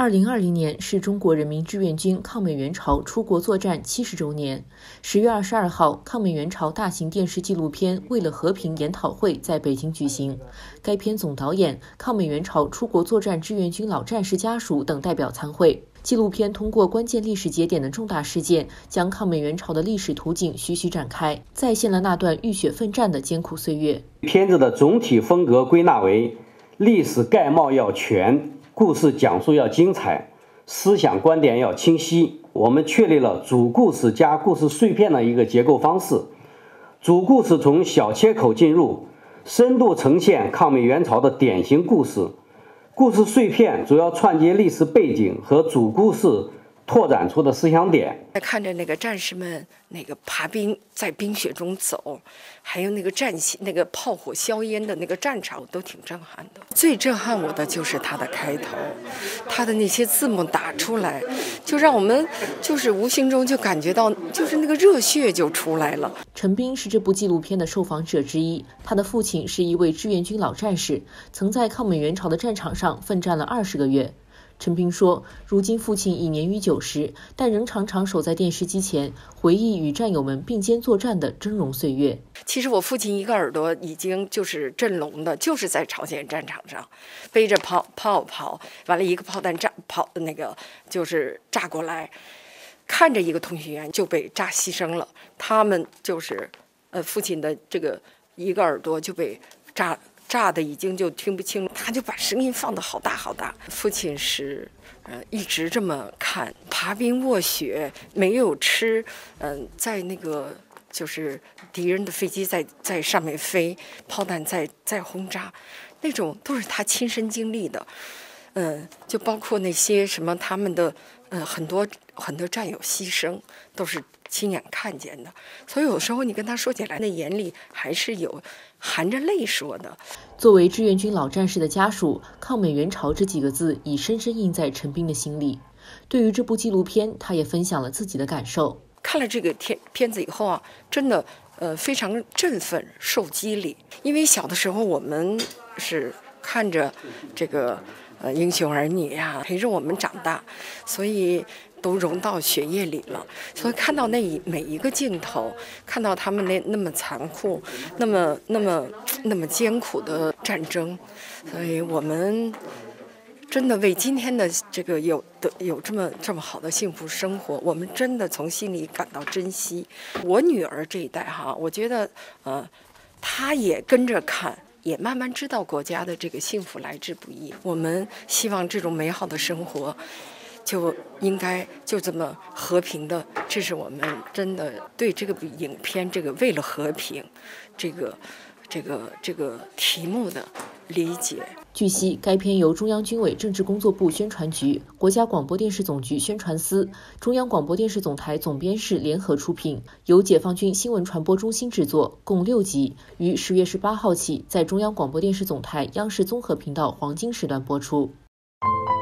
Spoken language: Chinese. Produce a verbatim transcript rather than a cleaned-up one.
二零二零年是中国人民志愿军抗美援朝出国作战七十周年。十月二十二号，抗美援朝大型电视纪录片《为了和平》研讨会在北京举行。该片总导演、抗美援朝出国作战志愿军老战士家属等代表参会。纪录片通过关键历史节点的重大事件，将抗美援朝的历史图景徐徐展开，再现了那段浴血奋战的艰苦岁月。 片子的总体风格归纳为：历史概貌要全，故事讲述要精彩，思想观点要清晰。我们确立了主故事加故事碎片的一个结构方式。主故事从小切口进入，深度呈现抗美援朝的典型故事。故事碎片主要串接历史背景和主故事拓展出的思想点。 看着那个战士们那个爬冰在冰雪中走，还有那个战那个炮火硝烟的那个战场，都挺震撼的。最震撼我的就是它的开头，它的那些字幕打出来，就让我们就是无形中就感觉到，就是那个热血就出来了。 陈斌是这部纪录片的受访者之一，他的父亲是一位志愿军老战士，曾在抗美援朝的战场上奋战了二十个月。陈斌说，如今父亲已年逾九十，但仍常常守在电视机前，回忆与战友们并肩作战的峥嵘岁月。 其实我父亲一个耳朵已经就是震聋的，就是在朝鲜战场上背着炮炮跑，完了一个炮弹炸跑那个就是炸过来，看着一个通讯员就被炸牺牲了。他们就是呃父亲的这个一个耳朵就被炸炸的已经就听不清，他就把声音放得好大好大。父亲是呃一直这么看，爬冰卧雪，没有吃，嗯、呃，在那个就是敌人的飞机在在上面飞，炮弹在在轰炸，那种都是他亲身经历的。嗯、呃，就包括那些什么他们的呃很多很多战友牺牲，都是亲眼看见的。所以有时候你跟他说起来，那眼里还是有含着泪说的。 作为志愿军老战士的家属，抗美援朝这几个字已深深印在陈斌的心里。对于这部纪录片，他也分享了自己的感受。 看了这个片片子以后啊，真的呃非常振奋，受激励。因为小的时候我们是看着这个呃英雄儿女呀、啊、陪着我们长大，所以都融到血液里了。所以看到那一每一个镜头，看到他们那那么残酷、那么那么那么艰苦的战争，所以我们真的为今天的这个有的有这么这么好的幸福生活，我们真的从心里感到珍惜。我女儿这一代哈，我觉得呃，她也跟着看，也慢慢知道国家的这个幸福来之不易。我们希望这种美好的生活就应该就这么和平的，这是我们真的对这个影片这个为了和平这个这个这个题目的理解。 据悉，该片由中央军委政治工作部宣传局、国家广播电视总局宣传司、中央广播电视总台总编室联合出品，由解放军新闻传播中心制作，共六集，于十月十八号起在中央广播电视总台央视综合频道黄金时段播出。